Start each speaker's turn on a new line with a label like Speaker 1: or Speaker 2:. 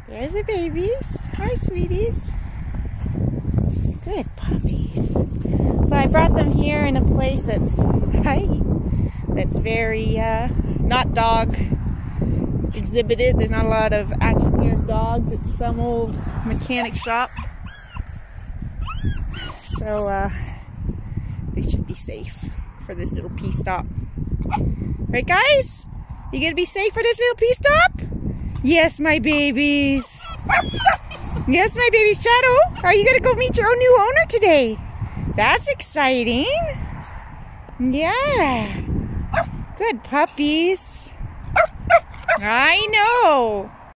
Speaker 1: There's the babies. Hi, sweeties. Good puppies. So I brought them here in a place that's very not dog exhibited. There's not a lot of action here dogs. It's some old mechanic shop. So they should be safe for this little pee stop. Right, guys? You gonna be safe for this little pee stop? Yes, my babies. Yes, my baby Shadow. Are you gonna go meet your own new owner today? That's exciting. Yeah. Good puppies. I know.